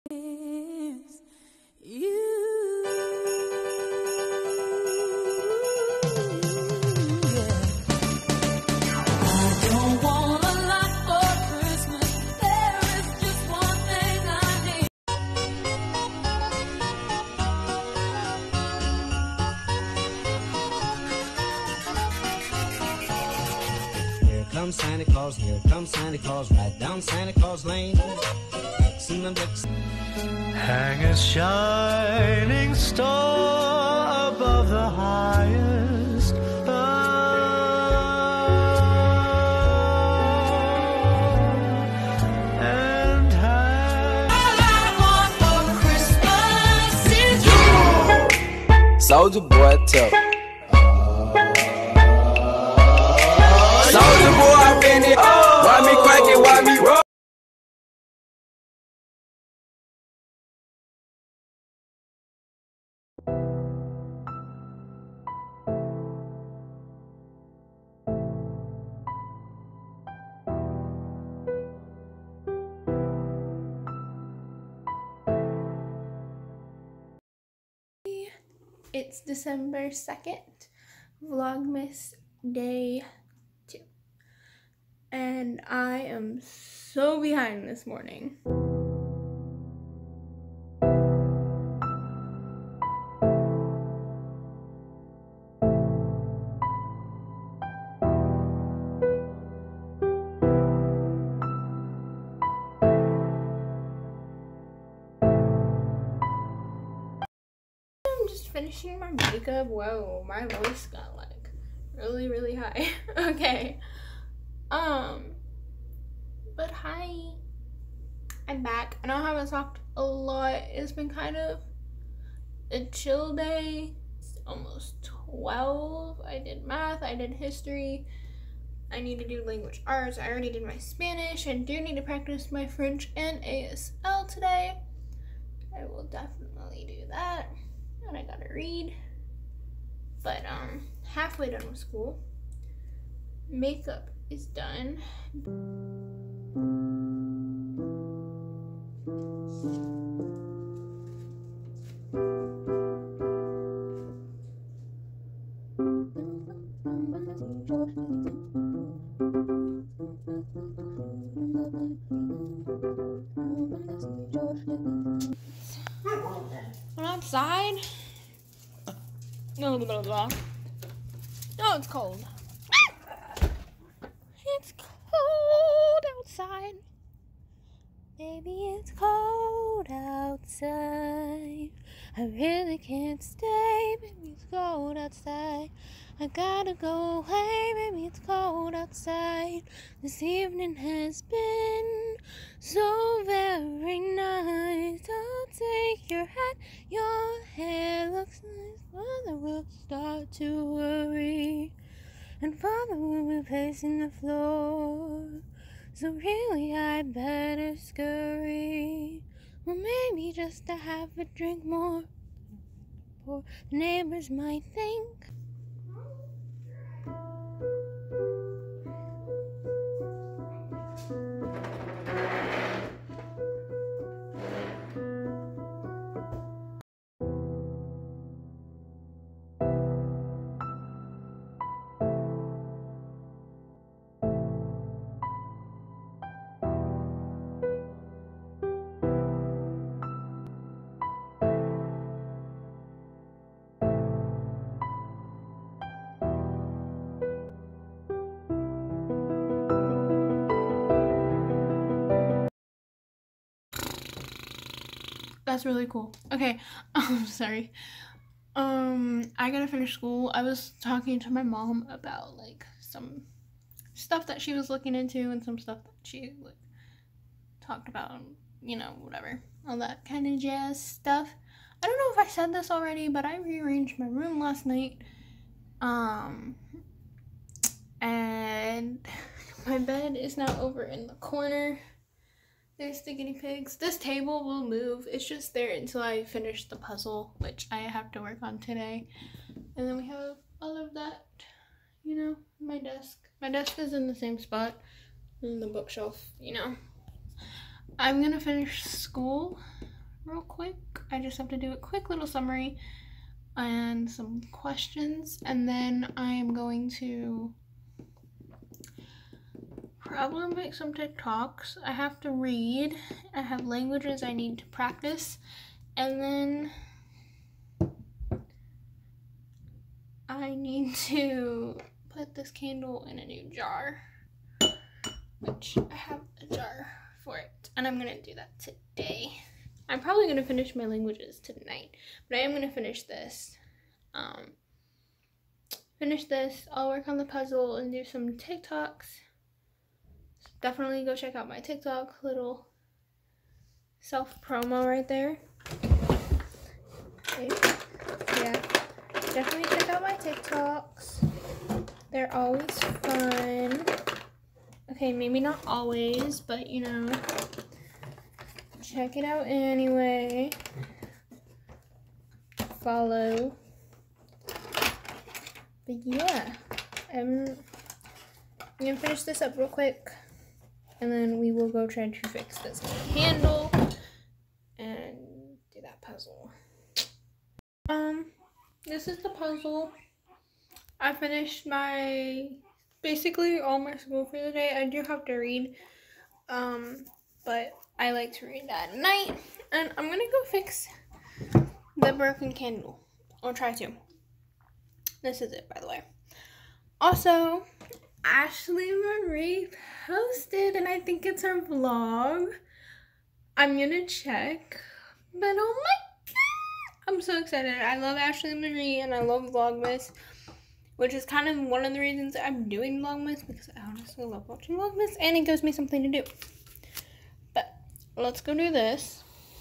Is you. Don't want a lot for Christmas. There is just one thing I need. Here comes Santa Claus, here comes Santa Claus, right down Santa Claus Lane. Vixen and Vixen. Hang a shining star above the highest and hang. All I want for Christmas is you. Soulja Boy tough. Soulja Boy up in it. Why me crack it? Why me roll? It's December 2nd, Vlogmas day 2, and I am so behind this morning. I'm just finishing my makeup. Whoa, my voice got like really high. Okay. But hi, I'm back. I know I haven't talked a lot. It's been kind of a chill day. It's almost 12. I did math, I did history. I need to do language arts. I already did my Spanish. I do need to practice my French and ASL today. I will definitely do that. And I gotta read. But halfway done with school. Makeup is done. I'm outside. No, blah, blah, blah. No, it's cold. It's cold outside. Baby, it's cold outside. I really can't stay. Baby, it's cold outside. I gotta go away. Baby, it's cold outside. This evening has been so very nice. I'll take your hat. Your hair looks nice. Mother will start to worry, and Father will be pacing the floor. So really I better scurry. Or maybe just to have a drink more. Or the neighbors might think that's really cool. Okay, I'm sorry. I gotta finish school. I was talking to my mom about like some stuff that she was looking into and some stuff that she like talked about, you know, whatever, all that kind of jazz stuff. I don't know if I said this already, but I rearranged my room last night. And my bed is now over in the corner. There's the guinea pigs. This table will move. It's just there until I finish the puzzle, which I have to work on today. And then we have all of that, you know, my desk. My desk is in the same spot, in the bookshelf, you know. I'm gonna finish school real quick. I just have to do a quick little summary and some questions, and then I am going to probably make some TikToks. I have to read. I have languages I need to practice, and then I need to put this candle in a new jar, which I have a jar for it, and I'm gonna do that today. I'm probably gonna finish my languages tonight, but I am gonna finish this. I'll work on the puzzle and do some TikToks. So definitely go check out my TikTok, little self promo right there. Okay. Yeah, definitely check out my TikToks. They're always fun. Okay, maybe not always, but you know, check it out anyway. Follow. But yeah, I'm gonna finish this up real quick, and then we will go try to fix this candle and do that puzzle. This is the puzzle. I finished basically all my school for the day. I do have to read, but I like to read at night, and I'm gonna go fix the broken candle, or try to. This is it, by the way. Also, Ashley Marie posted, and I think it's her vlog. I'm gonna check, but oh my god, I'm so excited. I love Ashley Marie, and I love Vlogmas, which is kind of one of the reasons I'm doing Vlogmas, because I honestly love watching Vlogmas, and it gives me something to do. But let's go do this.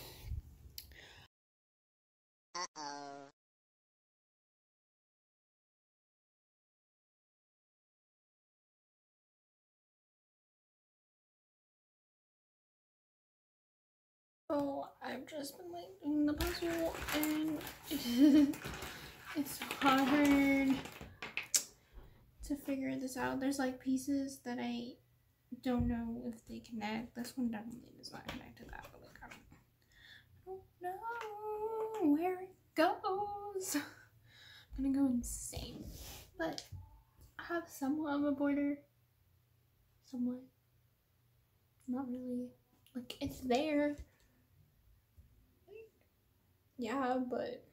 Oh, I've just been like doing the puzzle, and it's hard to figure this out. There's like pieces that I don't know if they connect. This one definitely does not connect to that, but like I don't know where it goes. I'm gonna go insane. But I have somewhat of a border. Somewhat. Not really. Like, it's there. Yeah, but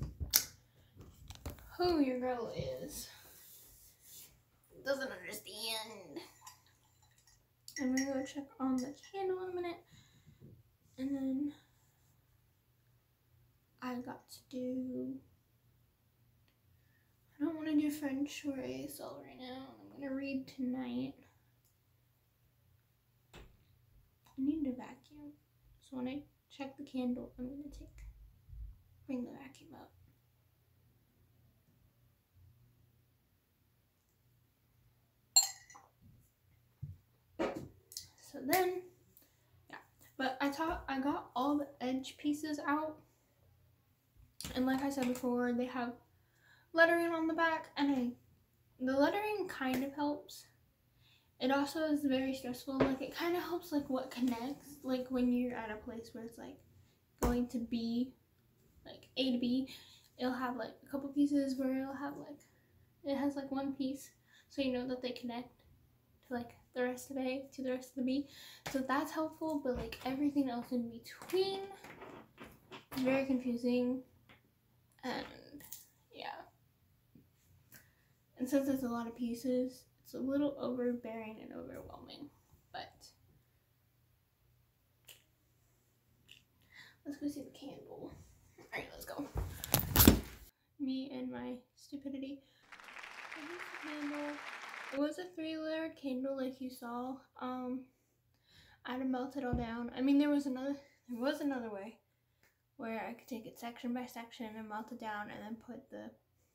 who your girl is doesn't understand. I'm gonna go check on the candle in a minute, and then I got to do, I don't want to do French or ASL right now. I'm gonna read tonight. I need to vacuum, so when I check the candle, I'm gonna bring the vacuum up. So then, yeah, but I got all the edge pieces out, and like I said before, they have lettering on the back, and the lettering kind of helps. It also is very stressful. Like, it kind of helps like what connects, like when you're at a place where it's like going to B, like A to B, it'll have like a couple pieces where it'll have like, it has like one piece, so you know that they connect to like the rest of A to the rest of the B. So that's helpful, but like everything else in between is very confusing, and yeah. And since it's a lot of pieces, it's a little overbearing and overwhelming, but let's go see the candle. Alright, let's go. Me and my stupidity. Here's the candle. It was a 3-layered candle like you saw. I had to melt it all down. I mean, there was another way where I could take it section by section and melt it down, and then put the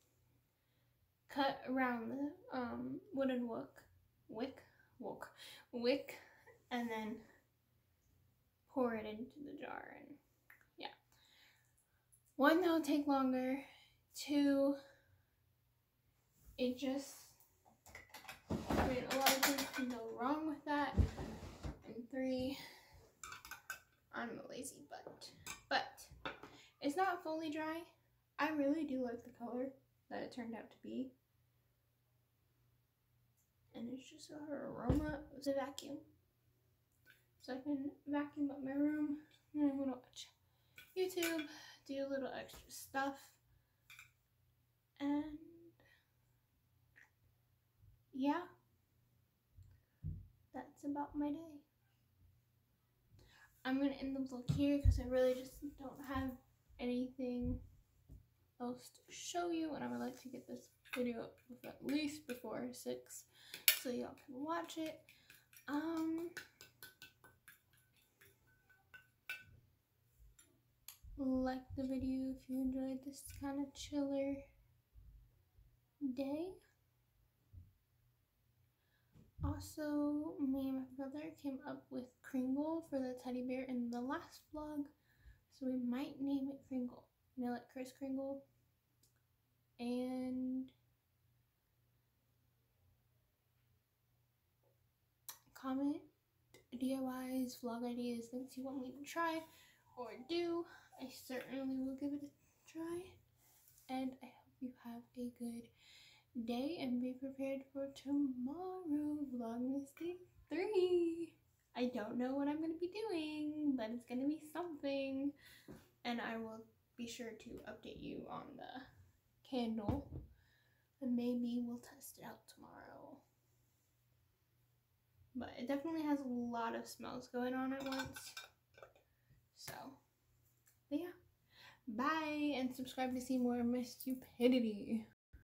cut around the wooden wick, and then pour it into the jar. And yeah, 1, that would take longer. 2, it just, I mean, a lot of things can go wrong with that. And 3, I'm a lazy butt. But It's not fully dry. I really do like the color that it turned out to be. And it's just her aroma of the vacuum. So I can vacuum up my room and I'm gonna watch YouTube, do a little extra stuff, and yeah, that's about my day. I'm gonna end the vlog here because I really just don't have anything else to show you, and I would like to get this video up at least before 6 so y'all can watch it. Like the video if you enjoyed this kind of chiller day. Also, me and my brother came up with Kringle for the teddy bear in the last vlog, so we might name it Kringle. You know, like Kris Kringle. And comment DIYs, vlog ideas, things you want me to try or do. I certainly will give it a try. And I hope you have a good day and be prepared for tomorrow, Vlogmas Day 3. I don't know what I'm going to be doing, but it's going to be something. And I will be sure to update you on the candle. And maybe we'll test it out tomorrow. But it definitely has a lot of smells going on at once. So, but yeah. Bye, and subscribe to see more of my stupidity.